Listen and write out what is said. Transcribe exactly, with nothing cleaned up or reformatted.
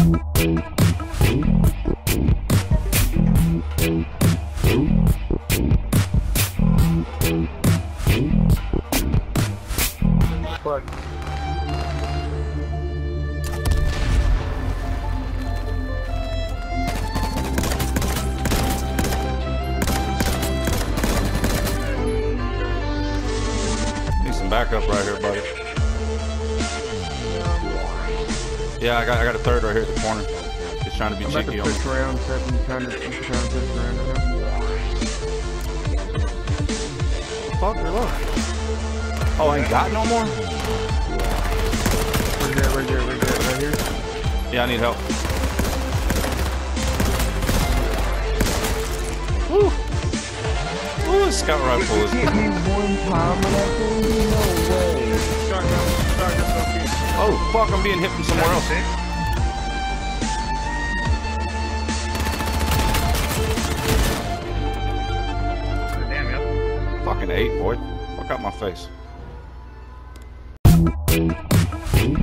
Fuck. Need some backup right here, buddy. Yeah, I got I got a third right here at the corner. He's trying to be I'm about cheeky to on me. push around seven hundred. I'm trying to push around right now. Fuck, reload. Oh, I ain't got no more? Where's that? Where's that? Where's that? Right here? Yeah, I need help. Woo! Ooh, this scout rifle is... Hit me one time and I told you no way. Oh, fuck, I'm being hit from somewhere else. Damn, yeah. Fucking eight, boy. Fuck out my face.